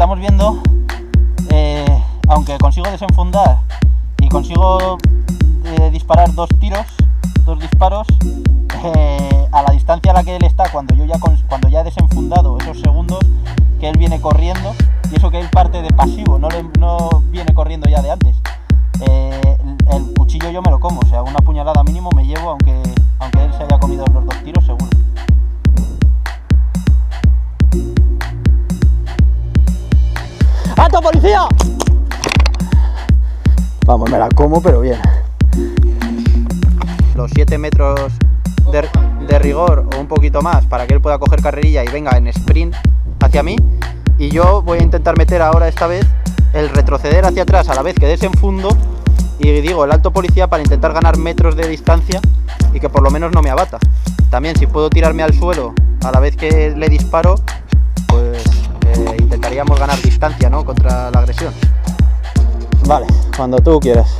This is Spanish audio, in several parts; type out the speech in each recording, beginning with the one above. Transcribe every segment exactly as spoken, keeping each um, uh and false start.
estamos viendo, eh, aunque consigo desenfundar y consigo eh, disparar dos tiros, dos disparos, eh, a la distancia a la que él está cuando yo ya, cuando ya he desenfundado esos segundos, que él viene corriendo, y eso que él parte de pasivo, no, le, no viene corriendo ya de antes. Eh, el, el cuchillo yo me lo como, o sea, una puñalada mínimo me llevo, aunque, aunque él se haya comido los dos tiros, seguro. ¡Alto, policía! Vamos, me la como, pero bien. Los siete metros de, de rigor o un poquito más para que él pueda coger carrerilla y venga en sprint hacia mí, y yo voy a intentar meter ahora esta vez el retroceder hacia atrás a la vez que desenfundo y digo el alto policía para intentar ganar metros de distancia y que por lo menos no me abata. También si puedo tirarme al suelo a la vez que le disparo, pues eh, intentaríamos ganar distancia, ¿no?, contra la agresión. Vale, cuando tú quieras.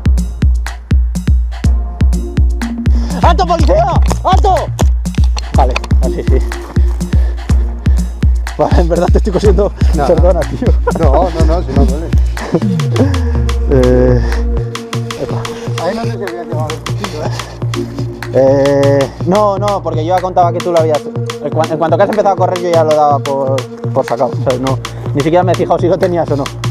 ¡Alto, policía! ¡Alto! Vale, así sí. Vale, en verdad te estoy cosiendo. No, perdona, no. Tío. No, no, no, si no duele. eh... Ahí no sé si había llevado el cuchillo, ¿eh? Eh, no, no, porque yo ya contaba que tú lo habías... En cuanto que has empezado a correr yo ya lo daba por, por sacado, ¿sabes? No, ni siquiera me he fijado si lo tenías o no.